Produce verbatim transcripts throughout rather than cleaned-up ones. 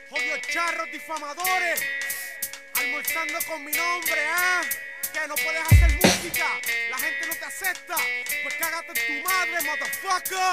Jodidos charros difamadores, almorzando con mi nombre, ¿ah? ¿eh? Que no puedes hacer música, la gente no te acepta, pues cágate en tu madre, motherfucker.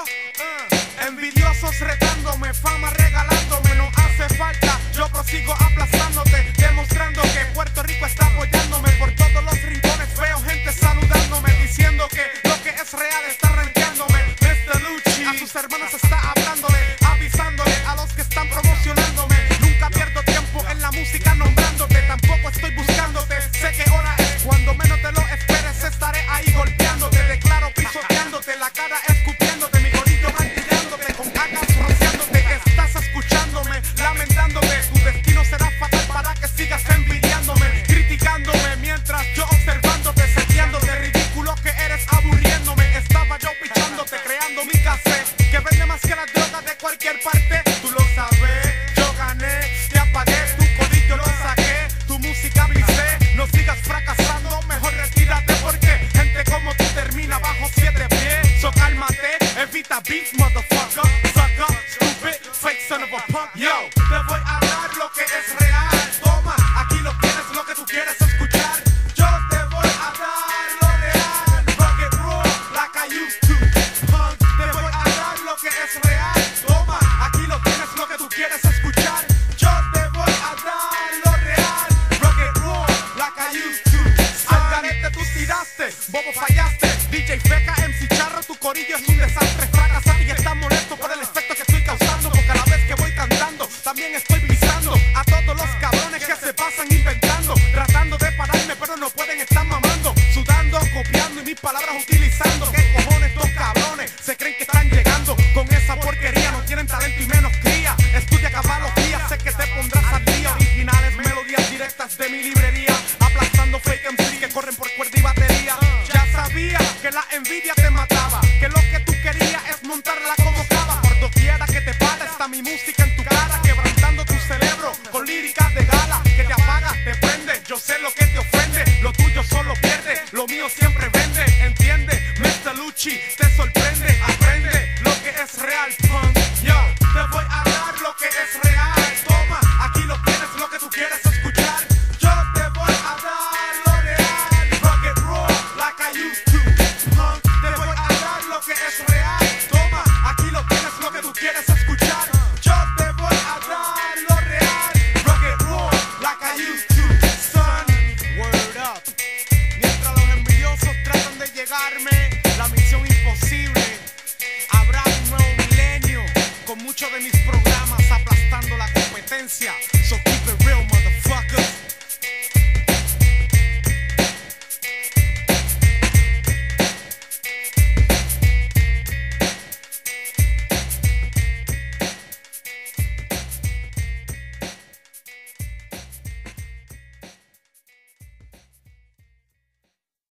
uh. Envidiosos retándome, fama regalándome, no hace falta, yo prosigo aplastándote, demostrando que Puerto Rico está apoyándome. Por todos los rincones veo gente saludándome, diciendo que lo que es real está rankeándome. mister Lucci a sus hermanos está hablándole, avisándole a los que están promocionándome. Nunca pierdo tiempo en la música nombrándote, tampoco estoy buscándote, sé que hora es. Cuando menos te lo esperes estaré ahí golpeándote, declaro pisoteándote, la cara escupiéndote, mi corillo martillándote, con acas rociándote. Estás escuchándome, lamentándome, tu destino será fatal para que sigas envidiándome, criticándome, mientras yo observándote, seteándote, ridículo que eres aburriéndome. Estaba yo pichándote, creando mi cassette, que vende más que las drogas de cualquier parte. Tú lo sabes, yo gané, te apagué, tu corillo lo saqué, tu música blisé, no sigas fracasando, mejor retírate porque gente como tú termina bajo siete pies. So cálmate, evita beef, motherfucker, sucker, stupid, fake son of a punk. Yo, te voy a dar lo que es real, toma, aquí lo tienes, lo que tú quieres escuchar. Yo te voy a dar lo real, rock it raw, like I used to, punk. Te voy a dar lo que es real, toma, aquí lo tienes, lo que tú quieres escuchar. Yo te voy a dar lo real, rock it raw, like I used to. Al garete tú tiraste, bobo fallaste, D J Feca, M C Charro, tu corillo es un desastre. Fracasaste y estás molesto por el efecto que estoy causando, porque a la vez que voy cantando, también estoy pisando a todos los cabrones que se pasan inventando, tratando de pararme pero no pueden, estar mamando, sudando, copiando y mis palabras utilizando. ¿Qué cojones estos cabrones se creen que están llegando con esa porquería? No tienen talento y menos cría, estudia cabalogía, sé que te pondrás al día. Originales, melodías directas de mi librería, aplastando fake M C que corren por cuerda y batería. Ya sabía que la envidia te mataba, que lo que tú querías es montarla como cava. Por doquiera que te para está mi música en tu cara, quebrantando tu cerebro con líricas de gala, que te apaga, te prende. Yo sé lo que te ofende, lo tuyo solo pierde, lo mío siempre vende. Entiende, mister Lucci, te sorprende, aprende lo que es real, punk. Yo, te voy a dar lo que es real, toma, aquí lo tienes, lo que tú quieres escuchar. Yo te voy a dar lo real, rock it raw, like I used to, punk. Te voy a dar lo que es real, toma, aquí lo tienes, lo que tú quieres escuchar. Yo te voy a dar lo real, rock it raw, like I used to, son. Word up. Mientras los envidiosos tratan de llegarme, la misión imposible. Habrá un nuevo milenio con muchos de mis programas aplastando la competencia. So keep it real, motherfuckers.